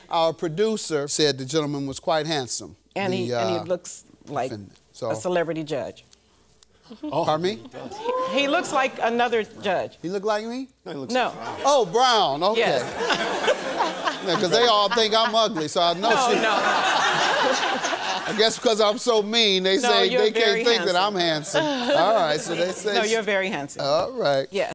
Our producer said the gentleman was quite handsome. And he looks like a celebrity judge. Oh. Pardon me? He looks like another judge. He look like me? No, he looks No. like Brown. Oh, Brown, okay. Yes. Because they all think I'm ugly, so I know I guess because I'm so mean, they say they can't think that I'm handsome. All right, so they say... No, you're very handsome. All right. Yes.